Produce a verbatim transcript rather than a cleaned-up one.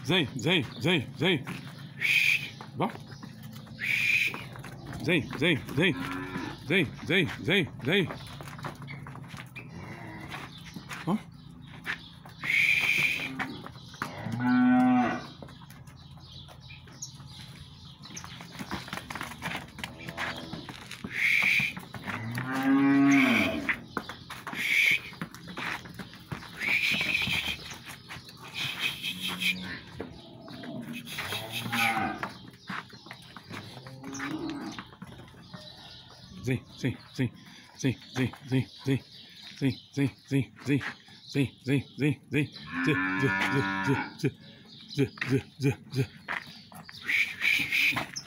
Vem, vem, vem, vem. Vá. Vem, vem, vem. Vem, vem, vem, vem. Ó. Vem, vem, vem, vem, vem, vem, vem, vem, vem, vem, vem, vem, vem, vem, vem, zê, zê, zê, zê, zê, zê, zê, zê, zê.